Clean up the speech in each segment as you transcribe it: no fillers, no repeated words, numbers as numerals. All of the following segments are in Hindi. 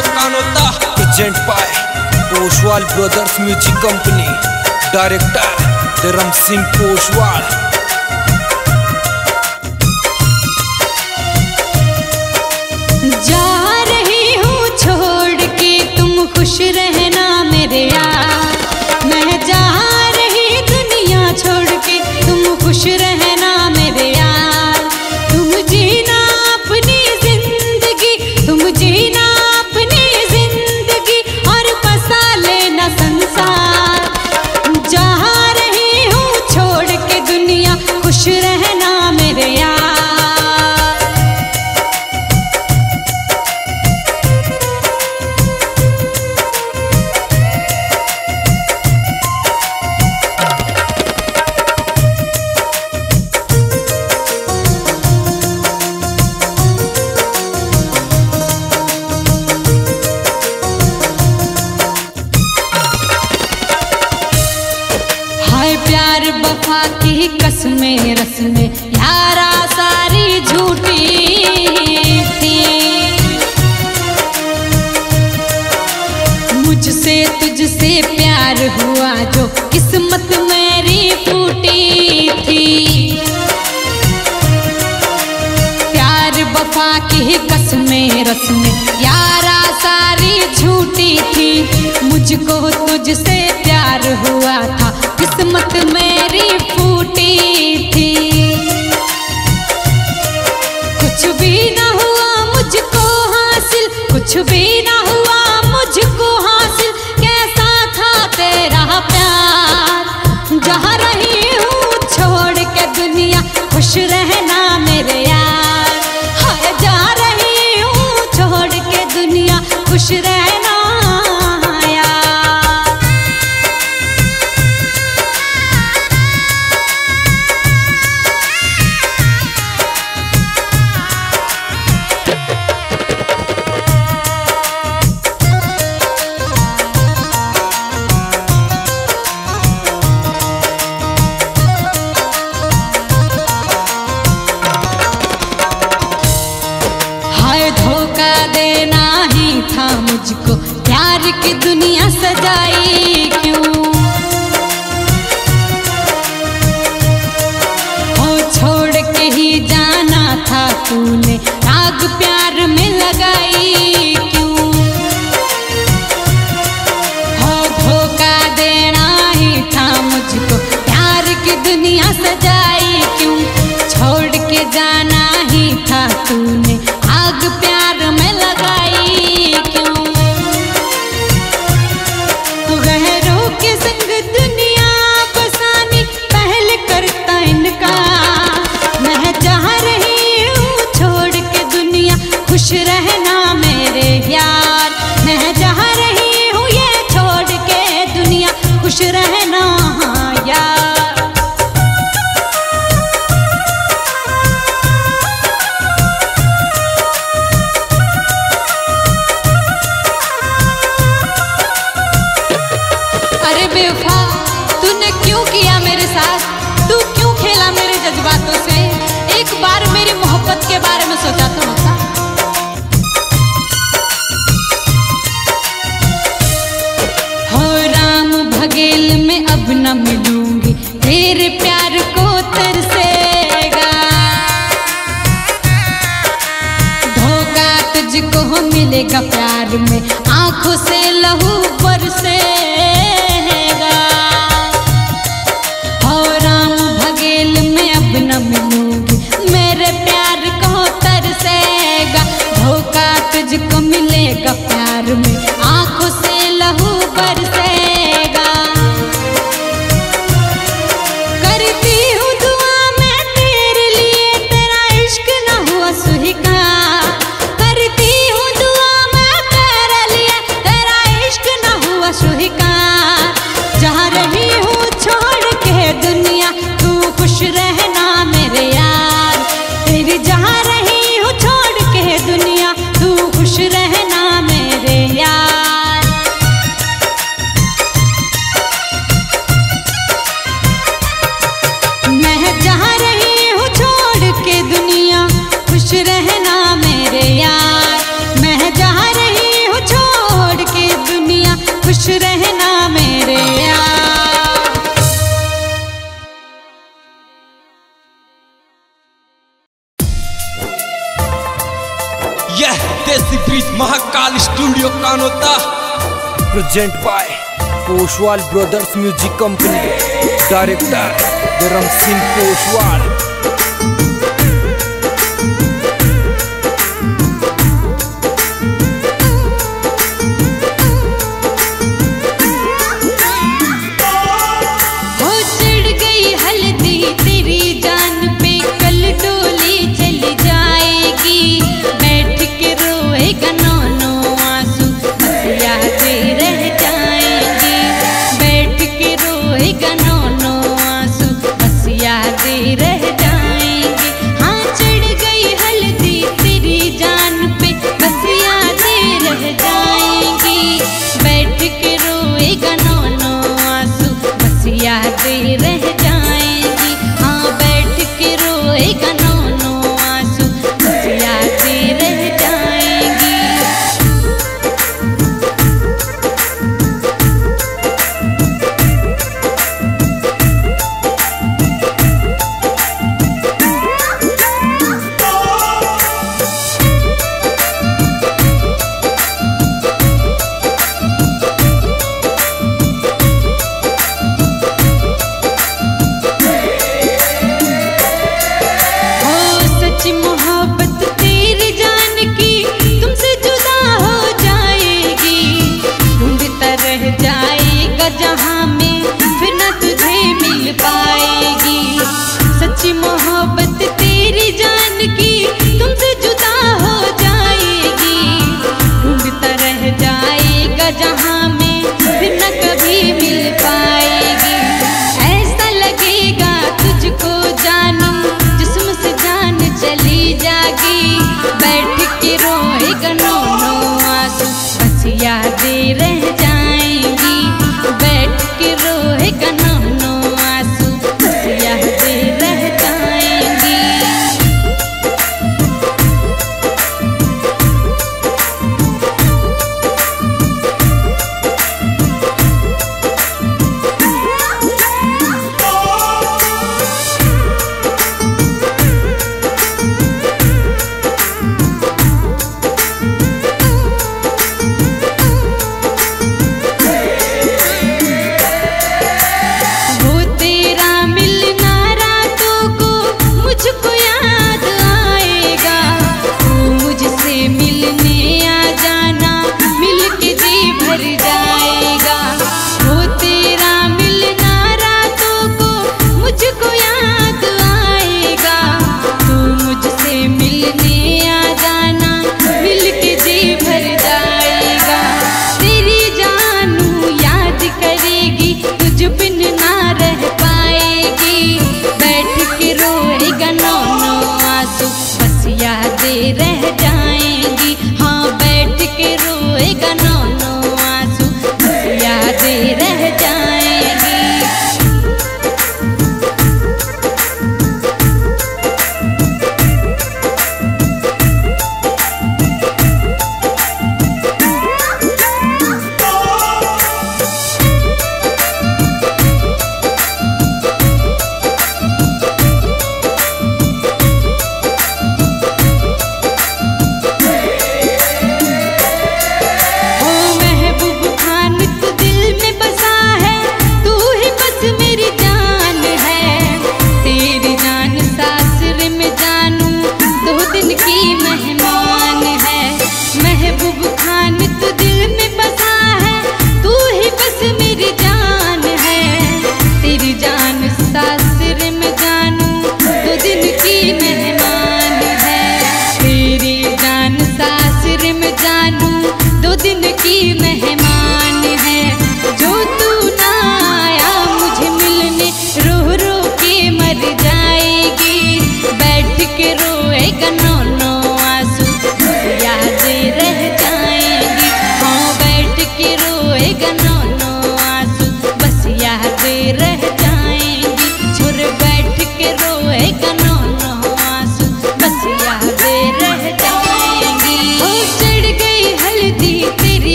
Kaanota, present by Poshwal Brothers Music Company, Director Dharam Singh Poshwal। जा रही हूँ छोड़ के तुम खुश रहना मेरे यार, मैं जा रही दुनिया छोड़ के तुम खुश रहना मेरे यार। तुम जीना अपनी जिंदगी, तुम जीना अपनी जिंदगी और बसा लेना संसार। जा रही हूँ छोड़ के दुनिया खुश रहना मेरे यार। प्यार वफा की कसमें रस्में यारा सारी झूठी थी, मुझसे तुझसे प्यार हुआ जो किस्मत मेरी फूटी थी। प्यार वफा की कसमें रस्में यारा सारी झूठी थी, मुझको तुझसे प्यार हुआ था किस्मत मेरी फूटी थी। कुछ भी ना हुआ मुझको हासिल, कुछ भी ना हुआ मुझको हासिल, कैसा था तेरा प्यार। जा रही हूँ छोड़ के दुनिया खुश रहना मेरे यार। हाय जा रही हूँ छोड़ के दुनिया खुश रहना। धोखा देना ही था मुझको, प्यार की दुनिया सजाई क्यों। हो छोड़ के ही जाना था तूने, आग प्यार में लगाई क्यों। हो धोखा देना ही था मुझको, प्यार की दुनिया सजाई क्यों। छोड़ के जाना ही था तूने, आग प्यार में लगाई क्यों। गहरों के संग दुनिया बसानी पहले करता इनका, मैं जा रही हूँ छोड़ के दुनिया खुश रहना मेरे यार। मैं जा रही हूँ ये छोड़ के दुनिया खुश रहना यार। अरे बेवफा तूने क्यों किया मेरे साथ, तू क्यों खेला मेरे जज्बातों से। एक बार मेरी मोहब्बत के बारे में सोचा तो होता। हो राम भगेल में अब न मिलूंगी, तेरे प्यार को तरसेगा। धोखा तुझको मिलेगा प्यार में, आंखों से लहू बरसेगा। न मिलूंगी मेरे प्यार को तरसेगा। धोखा तुझको मिलेगा प्यार में, आंखों से लहू बरसेगा। करती हूँ दुआ मैं तेरे लिए, तेरा इश्क न हुआ स्वीकार। करती हूँ दुआ मैं तेरे लिए, तेरा इश्क audio Kanota present by Poshwal brothers music company, director Dharam Singh Poshwal. रह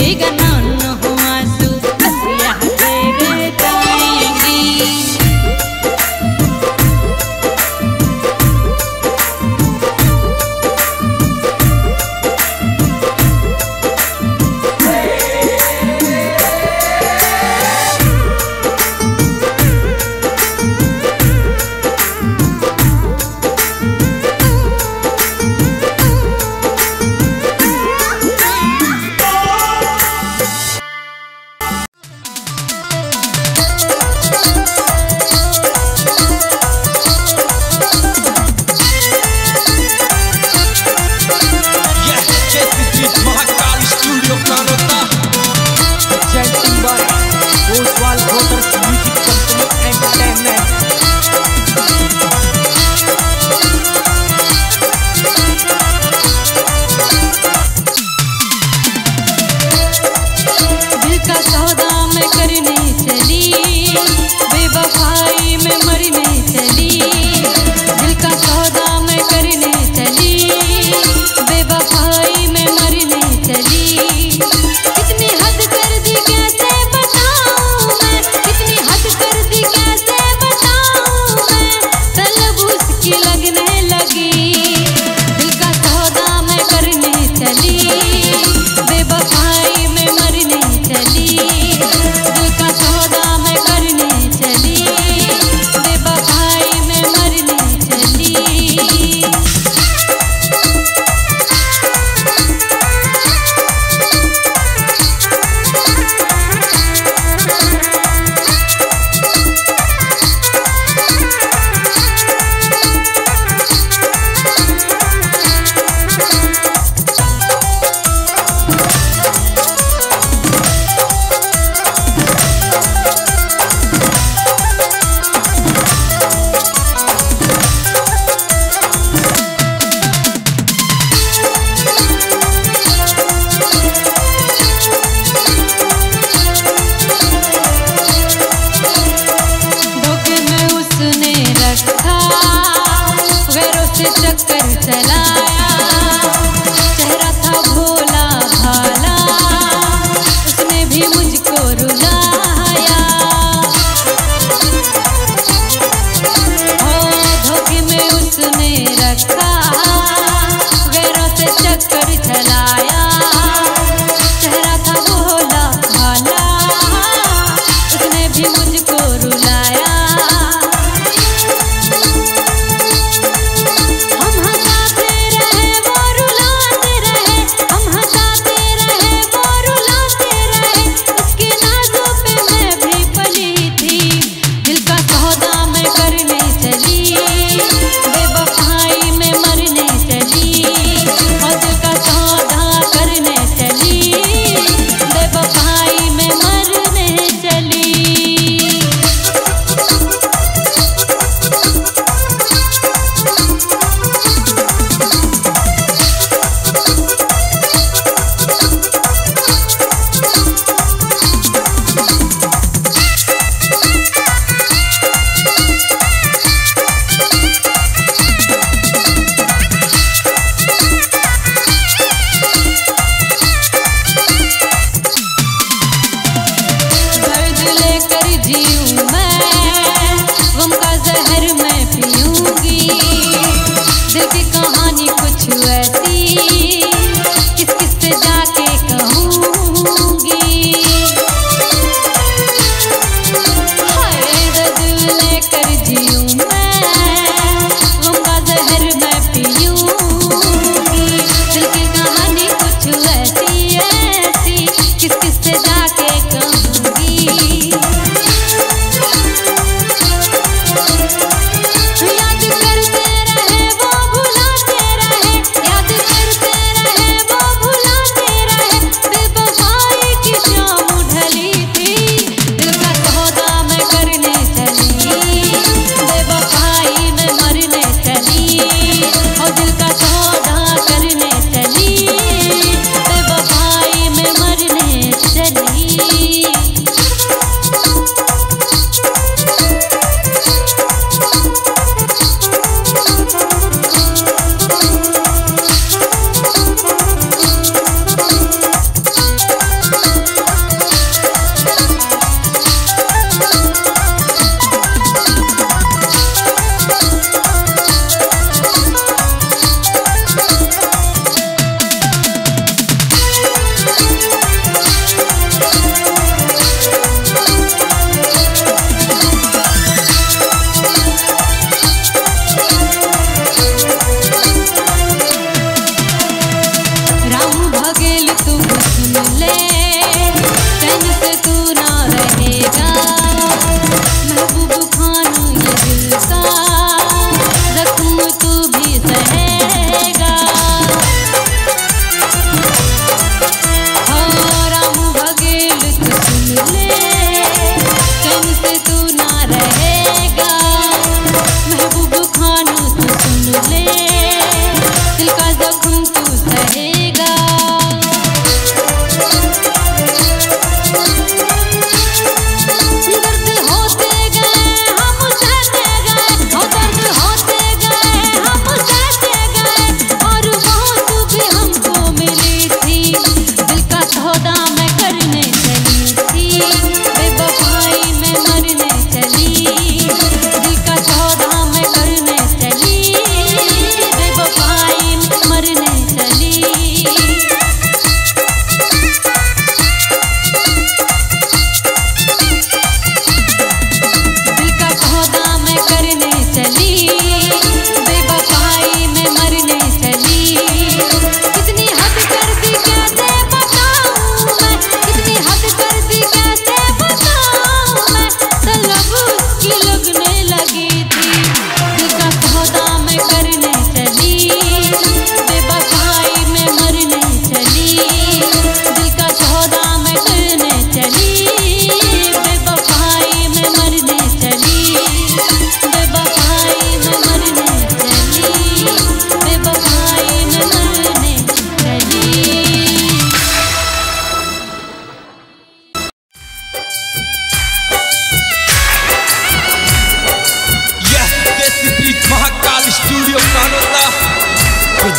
गिरेगा नौन हो आंसू, हंसिया तेरे जाएंगी।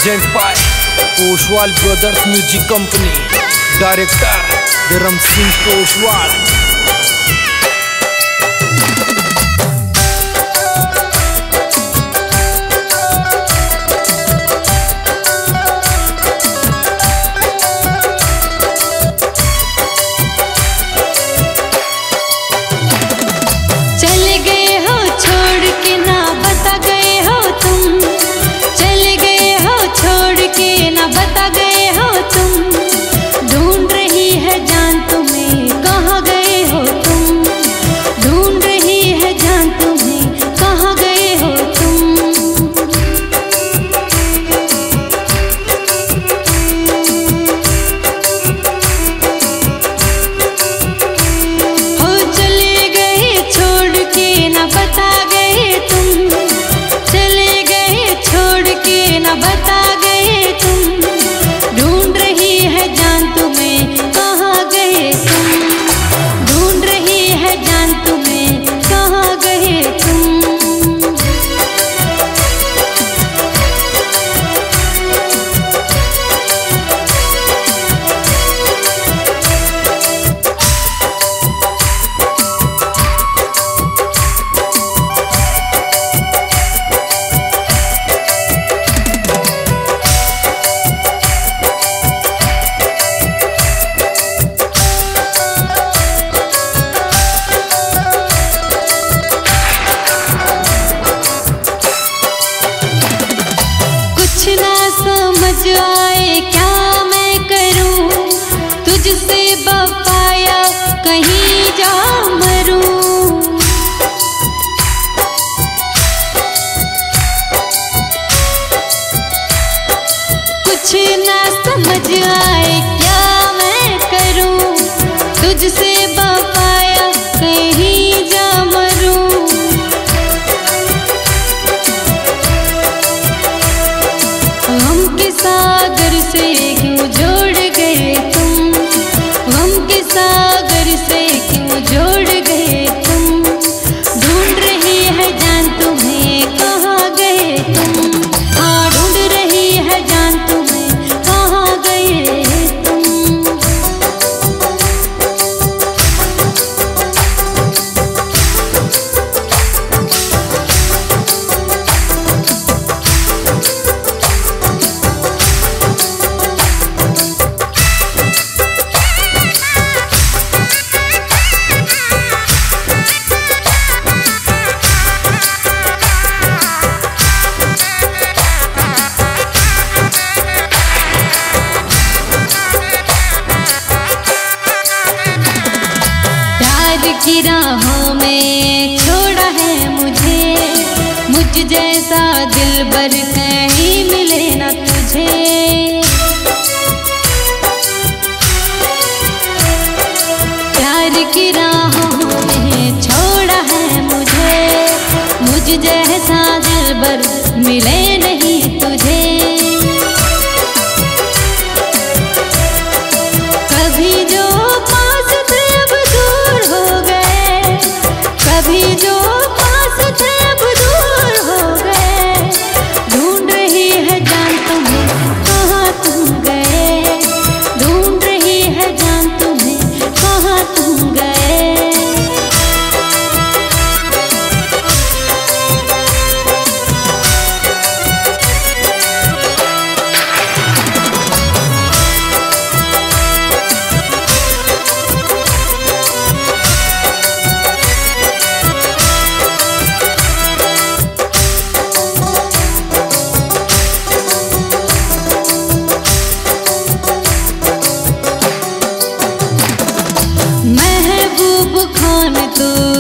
Present by Poshwal brothers music company, director Dharam Singh Poshwal. आए क्या मैं करूं, तुझसे बफाया कहीं जा मरूं। कुछ ना समझ आए क्या मैं करूं, तुझसे बफाया कहीं जा मरूं। सागर से क्यों जोड़ गए तुम, गम के सागर से क्यों जोड़ गए तुम। ढूंढ रही है जान तुम्हें कहाँ गए तुम, हाँ ढूंढ रही है जान तुम्हें कहाँ गए तुम। की राहों में छोड़ा है मुझे, मुझ जैसा दिलबर कहीं मिले ना तुझे। प्यार की राहों में छोड़ा है मुझे, मुझ जैसा दिलबर मिले नहीं तुझे। कभी जो पास थे अब दूर हो गए, कभी जो पास थे अब दूर हो गए। ढूंढ रही है जान तुम्हें कहाँ तुम गए, ढूंढ रही है जान तुम्हें कहाँ तुम गए। महबूब खान तू